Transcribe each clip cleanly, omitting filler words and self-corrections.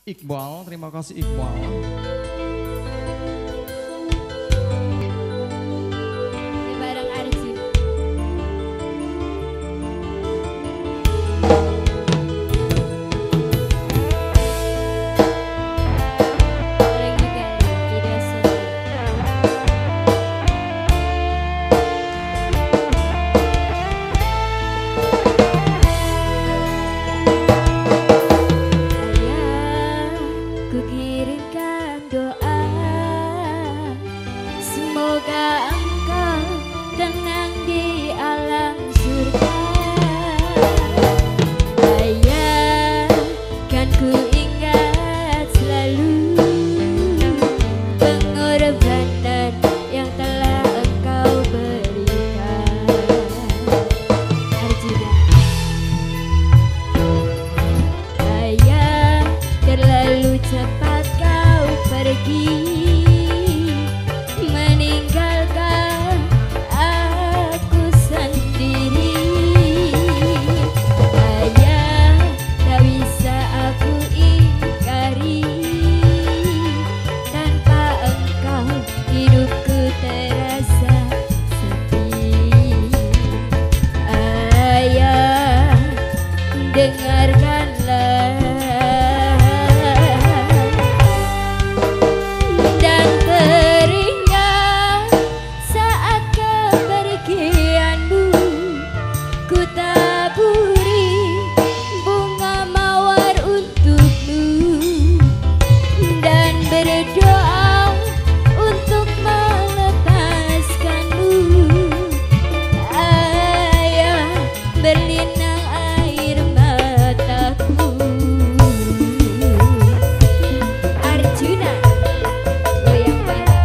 Iqbal, terima kasih Iqbal. Bareng Arjun. Bareng juga video syuting. Ayah, ku kirimkan doa, semoga engkau tenang di alam surga. Ayah, kan ku ingat selalu pengorbanan yang telah engkau berikan. Arjuna. Ayah, terlalu cepat kau pergi, meninggalkan aku sendiri. Ayah, tak bisa aku ingkari, tanpa engkau hidupku terasa sepi. Ayah, dengarkanlah dan teringat saat kepergianmu, ku taburi bunga mawar untukmu dan berdoa untuk melepaskanmu. Ayah, berlinang air mataku. Arjuna, goyang bareng.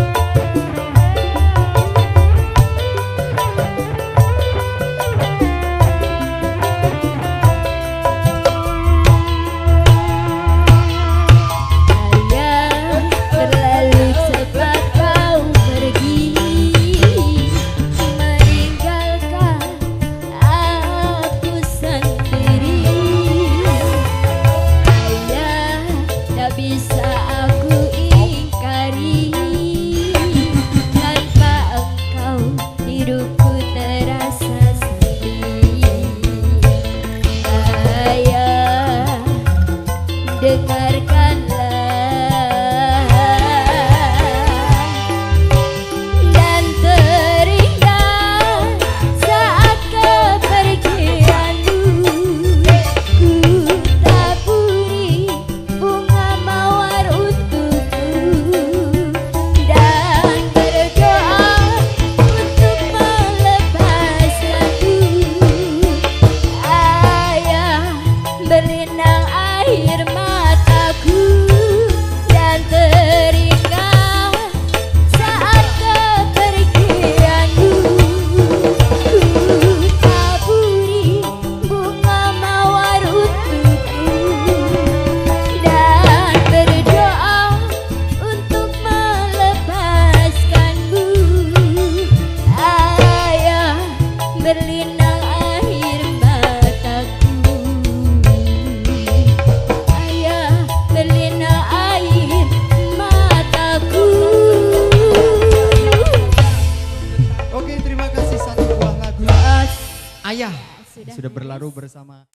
Ayah, terlalu cepat kau pergi, meninggalkan aku sendiri. Ayah, tak bisa aku ingkari, tanpa engkau hidupku terasa sepi. Ayah, dengarkanlah dan teringat saat kepergianmu, ku taburi bunga mawar untukmu dan berdoa untuk melepaskanmu. Ayah, berlinang air mataku dan teringat saat kepergianmu, ku taburi bunga mawar untukmu dan berdoa untuk melepaskanmu. Ayah, berlinang air mataku. Ayah, berlinang air mataku. Oke, terima kasih satu buah lagu. Ayah Sudah sudah berlalu bersama